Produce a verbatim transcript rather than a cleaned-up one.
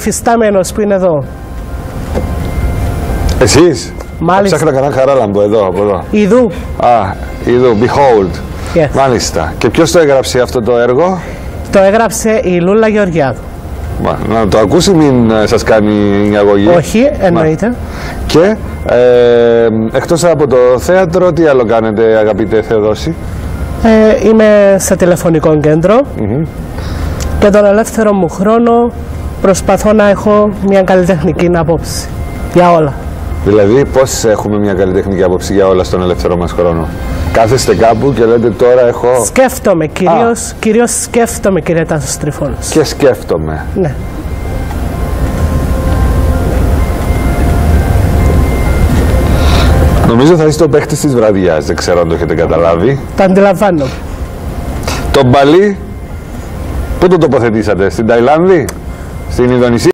υφιστάμενος που είναι εδώ. Εσείς? Μάλιστα. Ψάχνα κανένα Χαράλαμπο εδώ, από εδώ. Ιδού. Α, είδου, Behold. Yes. Μάλιστα. Και ποιος το έγραψε αυτό το έργο? Το έγραψε η Λούλα Γεωργιάδου. Μα, να το ακούσει, μην ε, σας κάνει αγωγή. Όχι, εννοείται. Μα. Και ε, εκτός από το θέατρο, τι άλλο κάνετε, αγαπητέ Θεοδόση? Ε, είμαι σε τηλεφωνικό κέντρο Mm-hmm. και τον ελεύθερο μου χρόνο προσπαθώ να έχω μια καλλιτεχνική απόψη για όλα. Δηλαδή, πώς έχουμε μια καλλιτεχνική άποψη για όλα στον ελεύθερο μας χρόνο? Κάθεστε κάπου και λέτε τώρα έχω... Σκέφτομαι, κυρίως, κυρίως σκέφτομαι, κύριε Τάσο Τριφώνος. Και σκέφτομαι. Ναι. Νομίζω θα είστε ο παίχτης της βραδιάς, δεν ξέρω αν το έχετε καταλάβει. Το αντιλαμβάνω. Το μπαλί, πού το τοποθετήσατε, στην Ταϊλάνδη, στην Ινδονησία?